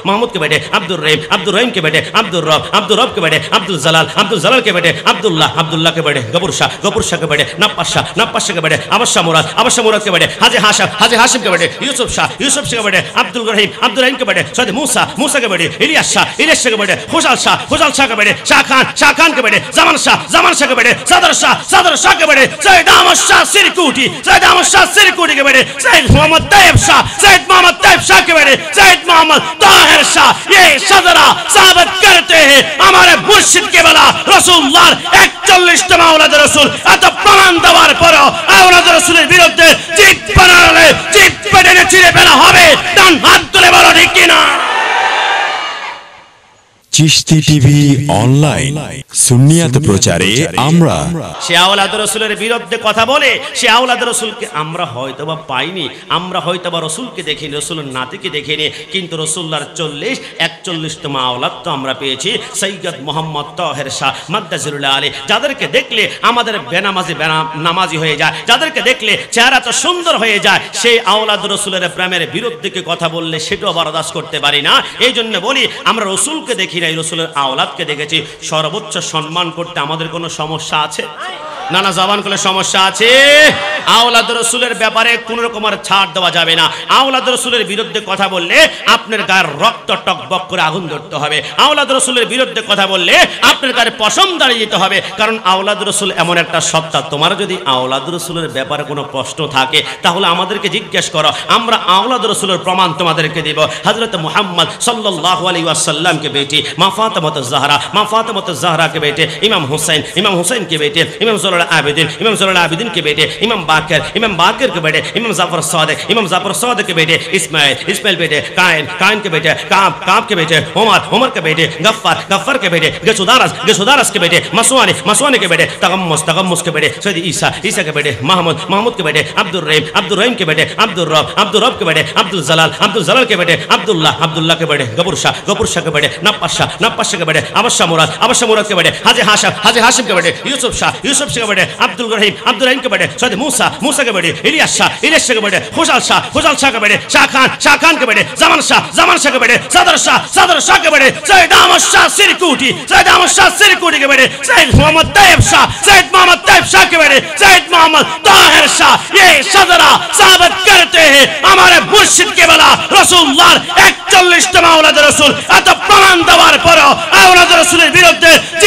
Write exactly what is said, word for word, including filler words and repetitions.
महमूद के बेटे अब्दुल रहीम, अब्दुल रहीम के बेटे अब्दुल रब, अब्दुल रब के बेटे अब्दुल जलाल, अब्दुल जलाल के बेटे अब्दुल्लाह, अब्दुल्लाह के बेटे गफूर शाह, गफूर शाह के बेटे नप्पास शाह, नप्पास शाह के बेटे अबशा मुराद, अबशा मुराद के बेटे हाजी हाशिम, हाजी हाशिम के बेटे यूसुफ शाह, यूसुफ शाह के बेटे अब्दुल रहीम, अब्दुल रहीम के बेटे सैयद मूसा, मूसा के बेटे इलियास शाह, इलियास शाह के बेटे खुशाल शाह, खुशाल शाह के बेटे शाह खान, शाह खान के बेटे जमान शाह, जमान शाह के बेटे सदर शाह, सदर शाह के बेटे सैयद अहमद शाह सिरकुटी, सैयद अहमद शाह सिरकुटी के बेटे सैयद मोहम्मद तैयब शाह, सैयद मोहम्मद तैयब शाह के बेटे सैयद मोहम्मद ताहिर शाह। ये सदरा साबित करते हैं हमारे मुर्शिद के बला रसूलुल्लाह একচল্লিশতম আওলাদ রাসূল এত প্রমাণ দেওয়ার পরও আওলাদ রাসূলের বিরুদ্ধে জিদ বানালে জিদ পেটে ছিঁড়ে ফেলা হবে। ডান হাত তুলে বলো ঠিক কিনা। চিশতি টিভি অনলাইন সুন্নিয়াত প্রচারে আমরা সে আওলাদ রাসূলের বিরুদ্ধে কথা বলে সে আওলাদ রাসূলকে আমরা হয়তোবা পাইনি, আমরা হয়তোবা রাসূলকে দেখিনি, রাসূলের নাতিকে দেখিনি, কিন্তু রাসূলুল্লাহর চল্লিশ একচল্লিশতম আওলাদ তো আমরা পেয়েছি সৈয়দ মোহাম্মদ তাহের শাহ মাদ্দাজিরুল্লাহ আলী, যাদেরকে দেখলে আমাদের বেনামাজি নামাজি হয়ে যায়, যাদেরকে দেখলে চেহারা তো সুন্দর হয়ে যায়, সেই আওলাদ রাসূলের প্রেমের বিরুদ্ধে কথা বললে সেটাও বরদাস্ত করতে পারি না। এই জন্য বলি আমরা রাসূলকে দেখি নাই, রাসূলের আওলাদকে দেখেছি। সর্বোচ্চ সম্মান করতে আমাদের কোনো সমস্যা আছে? না না, জবান করলে সমস্যা আছে। আওলাদ রাসূলের ব্যাপারে কোন রকমের ছাড় দেওয়া যাবে না। আওলাদ রাসূলের বিরুদ্ধে কথা বললে আপনার গায়ের রক্ত টকবক করে আগুন ধরতে হবে। আওলাদ রাসূলের বিরুদ্ধে কথা বললে আপনার গায়ে পশম দাঁড়িয়ে যেতে হবে, কারণ আওলাদ রাসূল এমন একটা সত্তা। তোমার যদি আওলাদ রাসূলের ব্যাপারে কোনো প্রশ্ন থাকে তাহলে আমাদেরকে জিজ্ঞেস করো, আমরা আওলাদ রাসূলের প্রমাণ তোমাদেরকে দেব। হযরত মুহাম্মদ সাল্লাল্লাহু আলাইহি ওয়াসাল্লাম के बेटी मां फातिमा ज़हरा, मां फातिमा ज़हरा के बेटे इमाम हुसैन, इमाम हुसैन के बेटे इमाम ज़ुल आबिदीन, इमाम ज़ुल आबिदीन के बेटे इमाम बाकर, इमाम बाकर के बेटे इमाम जाफर सादिक, इमाम जाफर सादिक के बेटे इस्माइल, इस्माइल बेटे कायन, कायन के बेटे काब, काब के बेटे उमर, उमर के बेटे गफ्फार, गफ्फार के बेटे गसुदारस, गसुदारस के बेटे मसवानी, मसवानी के बेटे तगम्मुस, तगम्मुस के बेटे सैयद ईसा, ईसा के बेटे महमूद, महमूद के बेटे अब्दुल रहीम, अब्दुल रहीम के बेटे अब्दुल रब, अब्दुल रब के बेटे अब्दुल जलाल, अब्दुल जलाल के बेटे अब्दुल्लाह, अब्दुल्लाह के बेटे गफूर शाह, गफूर शाह के बेटे नप्पास शाह, नप्पास शाह के बेटे अबशा मुराद, अबशा मुराद के बेटे हाजी हाशिम, हाजी हाशिम के बेटे यूसुफ शाह, यूसुफ शाह के बेटे अब्दुल रहीम, अब्दुल रहीम के बेटे सैयद मूसा, मूसा के बेटे इलियास शाह, इलियास शाह के बेटे खुशाल शाह, खुशाल शाह के बेटे शाह खान, शाह खान के बेटे जमान शाह, जमान शाह के बेटे सदर शाह, सदर शाह के बेटे सैयद अहमद शाह सिरकुटी, सैयद अहमद शाह सिरकुटी के बेटे सैयद मोहम्मद तैयब शाह, सैयद मोहम्मद तैयब शाह के बेटे सैयद मोहम्मद ताहिर शाह। ये सदरा साबित करते हैं हमारे मुर्शिद के बला रसूलुल्लाह একচল্লিশতম আওলাদ রাসূল এত প্রমাণ দেওয়ার পরও আওলাদ রাসূলের বিরুদ্ধে